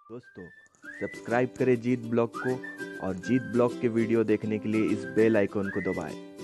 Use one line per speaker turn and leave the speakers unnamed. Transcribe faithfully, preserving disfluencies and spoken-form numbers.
दोस्तों, सब्सक्राइब करें जीत ब्लॉग को और जीत ब्लॉग के वीडियो देखने के लिए इस बेल आइकॉन को दबाएं।